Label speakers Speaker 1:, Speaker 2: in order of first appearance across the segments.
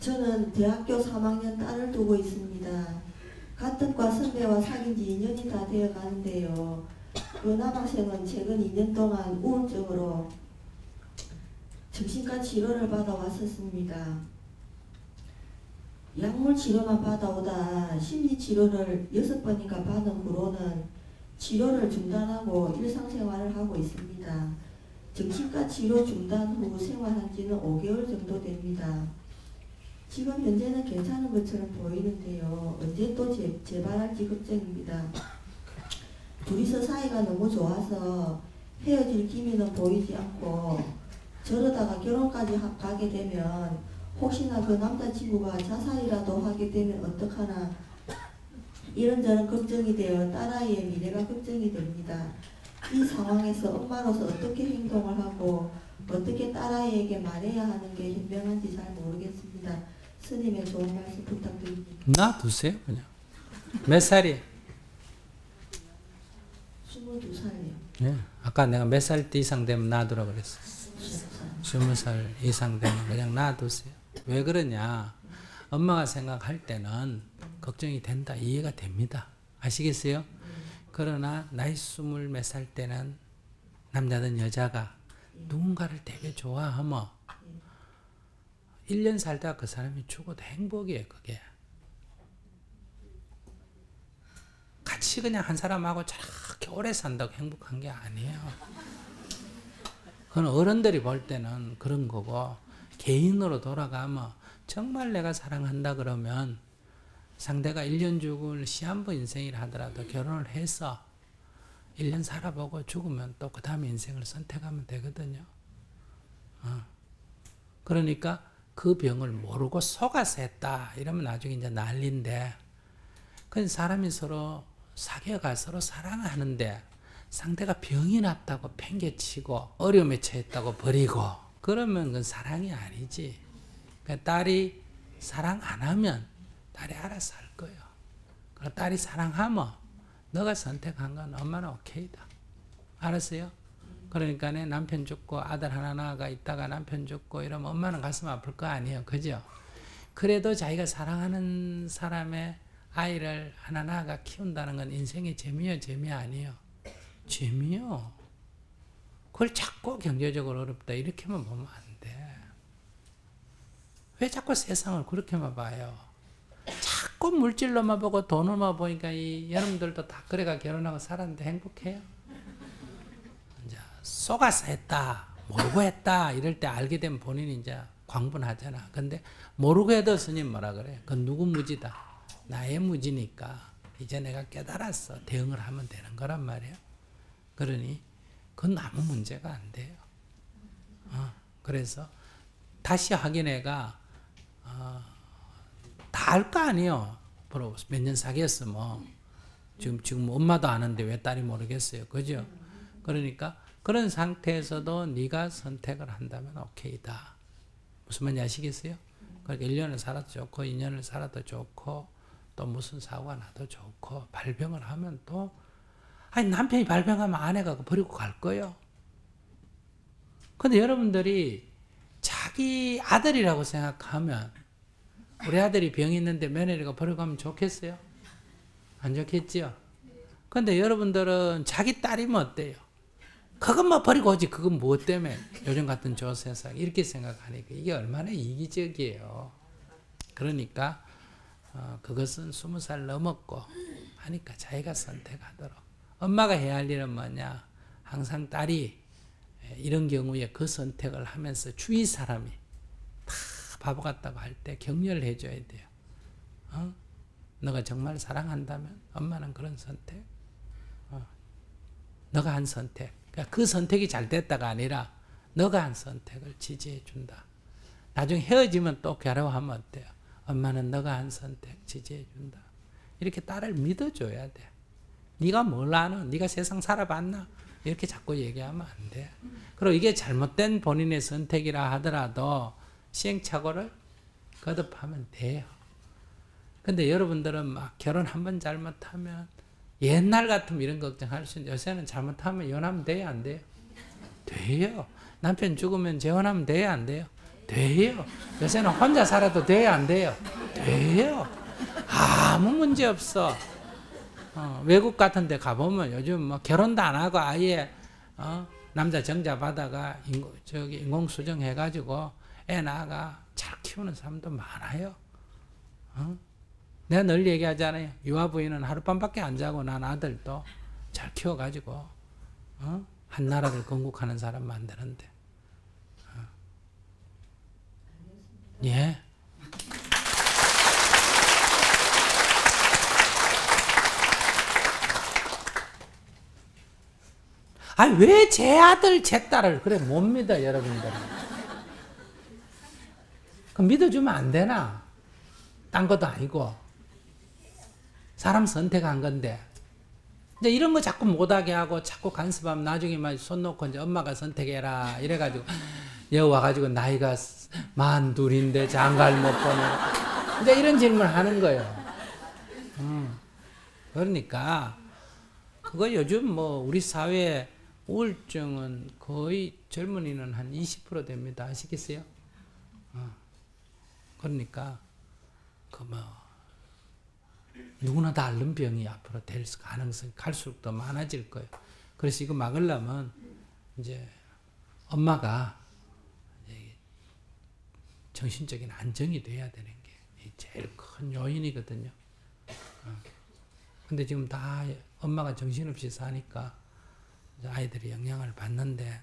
Speaker 1: 저는 대학교 3학년 딸을 두고 있습니다. 같은 과 선배와 사귄 지 2년이 다 되어 가는데요. 그 남학생은 최근 2년 동안 우울증으로 정신과 치료를 받아왔었습니다. 약물 치료만 받아오다 심리치료를 6번인가 받은 후로는 치료를 중단하고 일상생활을 하고 있습니다. 정신과 치료 중단 후 생활한 지는 5개월 정도 됩니다. 지금 현재는 괜찮은 것처럼 보이는데요. 언제 또 재발할지 걱정입니다. 둘이서 사이가 너무 좋아서 헤어질 기미는 보이지 않고 저러다가 결혼까지 가게 되면 혹시나 그 남자친구가 자살이라도 하게 되면 어떡하나 이런저런 걱정이 되어 딸아이의 미래가 걱정이 됩니다. 이 상황에서 엄마로서 어떻게 행동을 하고 어떻게 딸아이에게 말해야 하는 게 현명한지 잘 모르겠습니다. 스님의 좋은 말씀 부탁드립니다.
Speaker 2: 놔두세요 그냥. 몇 살이에요?
Speaker 1: 22살이요.
Speaker 2: 네. 아까 내가 몇 살 이상 되면 놔두라 그랬어. 20살 이상 되면 그냥 놔두세요. 왜 그러냐? 엄마가 생각할 때는 걱정이 된다. 이해가 됩니다. 아시겠어요? 그러나 나이 20 몇 살 때는 남자든 여자가 누군가를 되게 좋아하면 1년 살다가 그 사람이 죽어도 행복이에요. 그게. 같이 그냥 한 사람하고 저렇게 오래 산다고 행복한 게 아니에요. 그건 어른들이 볼 때는 그런 거고 개인으로 돌아가면 정말 내가 사랑한다 그러면 상대가 1년 죽을 시한부 인생이라 하더라도 결혼을 해서 1년 살아보고 죽으면 또 그 다음에 인생을 선택하면 되거든요. 그러니까 그 병을 모르고 속아서 했다 이러면 나중에 이제 난리인데, 그 사람이 서로 사귀어가 서로 사랑하는데 상대가 병이 났다고 팽개치고 어려움에 처했다고 버리고 그러면 그건 사랑이 아니지. 그러니까 딸이 사랑 안 하면 딸이 알아서 할 거예요. 그러니까 딸이 사랑하면 너가 선택한 건 엄마는 오케이다. 알았어요? 그러니까 내 남편 죽고 아들 하나 낳아가 있다가 남편 죽고 이러면 엄마는 가슴 아플 거 아니에요. 그죠? 그래도 자기가 사랑하는 사람의 아이를 하나 낳아가 키운다는 건 인생의 재미요, 재미 아니에요? 재미요. 그걸 자꾸 경제적으로 어렵다 이렇게만 보면 안 돼. 왜 자꾸 세상을 그렇게만 봐요? 자꾸 물질로만 보고 돈으로만 보니까 이 여러분들도 다 그래가 결혼하고 살았는데 행복해요? 이제 속아서 했다, 모르고 했다 이럴 때 알게 되면 본인이 이제 광분하잖아. 근데 모르고 해도 스님 뭐라 그래? 그건 누구 무지다. 나의 무지니까 이제 내가 깨달았어. 대응을 하면 되는 거란 말이에요. 그러니 그건 아무 문제가 안 돼요. 그래서 다시 확인해가 다 알 거 아니에요. 몇 년 사귀었으면 지금 엄마도 아는데 왜 딸이 모르겠어요. 그죠? 그러니까 그런 상태에서도 네가 선택을 한다면 오케이다. 무슨 말인지 아시겠어요? 그러니까 1년을 살아도 좋고 2년을 살아도 좋고 또 무슨 사고가 나도 좋고 발병을 하면 또 아니 남편이 발병하면 아내가 버리고 갈 거예요. 근데 여러분들이 자기 아들이라고 생각하면 우리 아들이 병이 있는데 며느리가 버리고 가면 좋겠어요? 안 좋겠지요? 근데 여러분들은 자기 딸이면 어때요? 그것만 버리고 오지 그건 무엇 때문에 요즘 같은 조세상 이렇게 생각하니까 이게 얼마나 이기적이에요. 그러니까 그것은 20살 넘었고 하니까 자기가 선택하도록. 엄마가 해야 할 일은 뭐냐? 항상 딸이 이런 경우에 그 선택을 하면서 주위 사람이 다 바보 같다고 할 때 격려를 해줘야 돼요. 너가 정말 사랑한다면 엄마는 그런 선택, 너가 한 선택, 그러니까 그 선택이 잘 됐다가 아니라 너가 한 선택을 지지해 준다. 나중에 헤어지면 또 괴로워하면 어때요? 엄마는 너가 한 선택 지지해 준다. 이렇게 딸을 믿어줘야 돼. 네가 뭘 아나? 네가 세상 살아봤나? 이렇게 자꾸 얘기하면 안 돼. 그리고 이게 잘못된 본인의 선택이라 하더라도 시행착오를 거듭하면 돼요. 근데 여러분들은 막 결혼 한 번 잘못하면 옛날 같으면 이런 걱정할 수 있는데 요새는 잘못하면 이혼하면 돼요? 안 돼요? 돼요. 남편 죽으면 재혼하면 돼요? 안 돼요? 돼요. 요새는 혼자 살아도 돼요, 안 돼요? 돼요. 아무 문제 없어. 외국 같은 데 가보면 요즘 뭐 결혼도 안 하고 아예 남자 정자 받아가 인공수정 해가지고 애 낳아가 잘 키우는 사람도 많아요. 내가 늘 얘기하잖아요. 유아부인은 하룻밤밖에 안 자고 난 아들도 잘 키워가지고 한 나라를 건국하는 사람 만드는데. 예. 아니 왜 제 아들 제 딸을 그래 못 믿어 여러분들. 그럼 믿어주면 안 되나? 딴 것도 아니고 사람 선택한 건데 이제 이런 거 자꾸 못하게 하고 자꾸 간섭하면 나중에 막 손 놓고 이제 엄마가 선택해라 이래가지고 여기 와가지고 나이가 42인데 장가를 못 보내 이제 이런 질문을 하는 거예요. 그러니까 그거 요즘 뭐 우리 사회에 우울증은 거의 젊은이는 한 20% 됩니다. 아시겠어요? 그러니까 그 뭐 누구나 다 앓는 병이 앞으로 될 가능성이 갈수록 더 많아질 거예요. 그래서 이거 막으려면 이제 엄마가 정신적인 안정이 돼야 되는 게 제일 큰 요인이거든요. 근데 지금 다 엄마가 정신없이 사니까 아이들이 영향을 받는데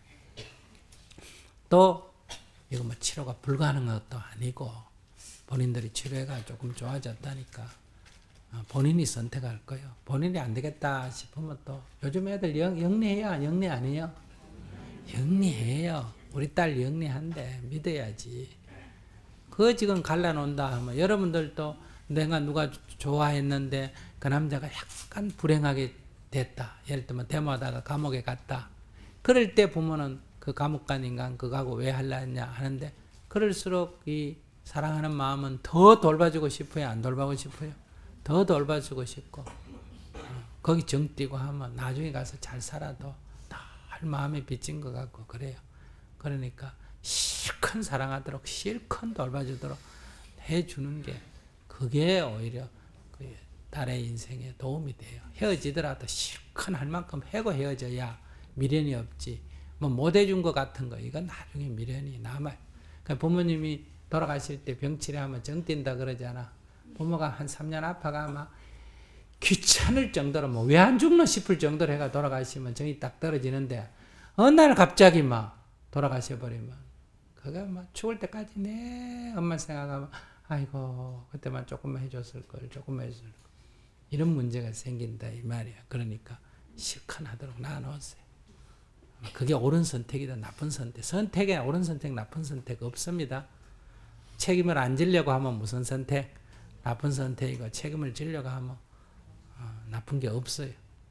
Speaker 2: 또 이거 뭐 치료가 불가능한 것도 아니고 본인들이 치료가 조금 좋아졌다니까 본인이 선택할 거예요. 본인이 안 되겠다 싶으면 또 요즘 애들 영리해요? 영리 아니에요? 영리해요. 우리 딸 영리한데 믿어야지. 그거 지금 갈라놓는다 하면 여러분들도 내가 누가 좋아했는데 그 남자가 약간 불행하게 됐다. 예를 들면 데모하다가 감옥에 갔다. 그럴 때 보면은 그 감옥 간 인간 그거하고 왜 할라 했냐 하는데 그럴수록 이 사랑하는 마음은 더 돌봐주고 싶어요? 안 돌봐주고 싶어요? 더 돌봐주고 싶고 거기 정 띄고 하면 나중에 가서 잘 살아도 늘 마음에 빚진 것 같고 그래요. 그러니까 실컷 사랑하도록 실컷 돌봐주도록 해주는 게 그게 오히려 그 딸의 인생에 도움이 돼요. 헤어지더라도 실컷 할 만큼 해고 헤어져야 미련이 없지. 뭐 못 해준 것 같은 거 이건 나중에 미련이 남아요. 그러니까 부모님이 돌아가실 때 병치레하면 정 띈다 그러잖아. 부모가 한 3년 아파가 막 귀찮을 정도로 뭐 왜 안 죽노 싶을 정도로 해가 돌아가시면 정이 딱 떨어지는데 어느 날 갑자기 막 돌아가셔 버리면 그거 막 죽을 때까지 내 엄마 생각하면 아이고 그때만 조금만 해줬을 걸 조금만 해줬을 걸 이런 문제가 생긴다 이 말이야. 그러니까 실컷 하도록 놔놓으세요. 그게 옳은 선택이다 나쁜 선택. 선택에 옳은 선택 나쁜 선택 없습니다. 책임을 안 지려고 하면 무슨 선택? 나쁜 선택이고 책임을 지려고 하면 나쁜 게 없어요.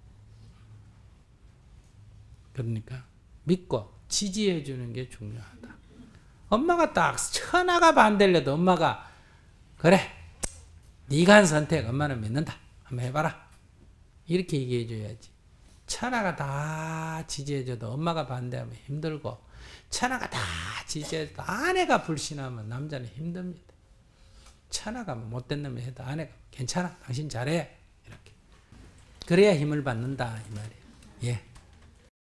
Speaker 2: 그러니까 믿고 지지해 주는 게 중요하다. 엄마가 딱 천하가 반대려도 엄마가 그래 네가 한 선택 엄마는 믿는다. 한번 해봐라. 이렇게 얘기해 줘야지. 천하가 다 지지해 줘도 엄마가 반대하면 힘들고 천하가 다 지지해 줘도 아내가 불신하면 남자는 힘듭니다. 천하가 못된 놈이 해도 아내가 괜찮아 당신 잘해 이렇게 그래야 힘을 받는다 이 말이에요. 예.